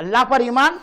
अल्लाह पर ईमान,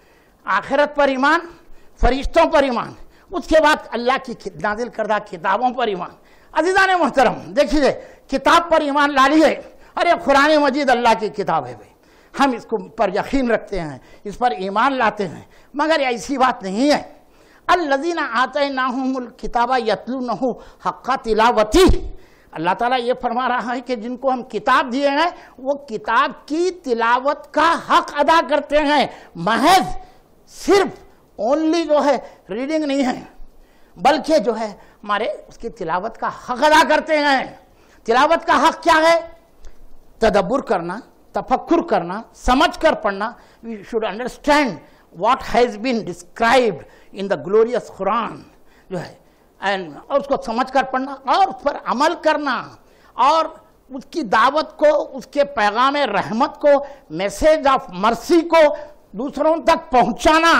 आखिरत पर ईमान, फरिश्तों पर ईमान, उसके बाद अल्लाह की नाजिल करदा किताबों पर ईमान। अज़ीज़ान मोहतरम, देखिए किताब पर ईमान ला लिए, अरे कुरान मजीद अल्लाह की किताब है भाई, हम इसको पर यकीन रखते हैं, इस पर ईमान लाते हैं, मगर ऐसी बात नहीं है। अल्लज़ीना आतैनाहुमुल किताबा यतलूनहु हक़्क़ तिलावती, अल्लाह ताला ये फरमा रहा है कि जिनको हम किताब दिए हैं वो किताब की तिलावत का हक अदा करते हैं। महज सिर्फ ओनली जो है रीडिंग नहीं है, बल्कि जो है हमारे उसकी तिलावत का हक अदा करते हैं। तिलावत का हक क्या है? तदब्बुर करना, तफक्कुर करना, समझ कर पढ़ना। We should understand what has been described in the glorious Quran, जो है और उसको समझ कर पढ़ना और उस पर अमल करना और उसकी दावत को, उसके पैगाम रहमत को, मैसेज ऑफ मर्सी को दूसरों तक पहुंचाना।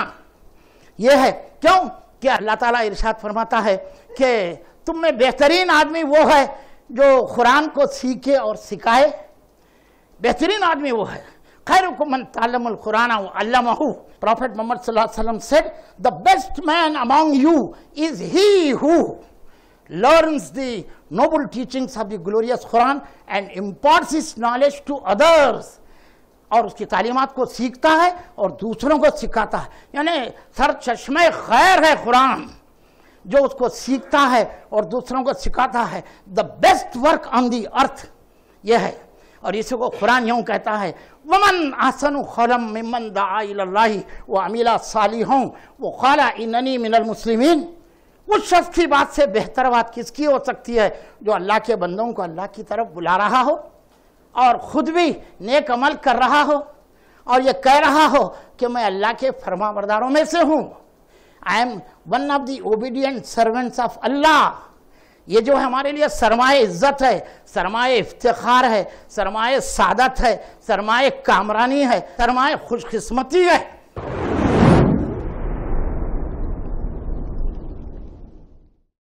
यह है क्यों कि अल्लाह ताला इरशाद फरमाता है कि तुम में बेहतरीन आदमी वो है जो कुरान को सीखे और सिखाए। बेहतरीन आदमी वो है, खैरुकुम मन तअल्लमल कुरान व अल्लमहु। Prophet Muhammad sallallahu alaihi wasallam said, the best man among you is he who learns the noble teachings of the glorious Quran and imparts his knowledge to others, और उसकी तालीमात को सीखता है और दूसरों को सिखाता है। यानी सर चश्मे खैर है कुरान, जो उसको सीखता है और दूसरों को सिखाता है। The best work on the earth यह है, और इसी को कुरान यूँ कहता है, वमन अहसनु क़ौलन मिम्मन दआ इलल्लाहि व अमिला सालिहन व क़ाला इन्ननी मिनल मुस्लिमीन। उस शख्स की बात से बेहतर बात किसकी हो सकती है जो अल्लाह के बंदों को अल्लाह की तरफ बुला रहा हो और ख़ुद भी नेक अमल कर रहा हो और ये कह रहा हो कि मैं अल्लाह के फरमाबरदारों में से हूँ। I am one of the obedient servants of Allah. ये जो है हमारे लिए सरमाए इज़्ज़त है, सरमाए इफ्तिखार है, सरमाए सादत है, सरमाए कामरानी है, सरमाए खुशकिस्मती है।